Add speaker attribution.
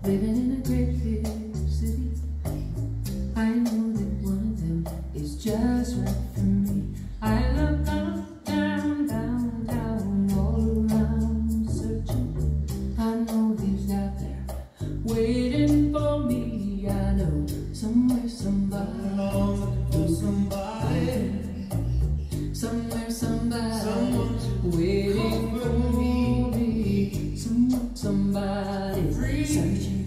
Speaker 1: living in a great big city. I know that one of them is just right for me. I look up, down, down, down, all around searching. I know he's out there waiting for me. I know somewhere somebody, somewhere somebody waiting for me. Somebody searching.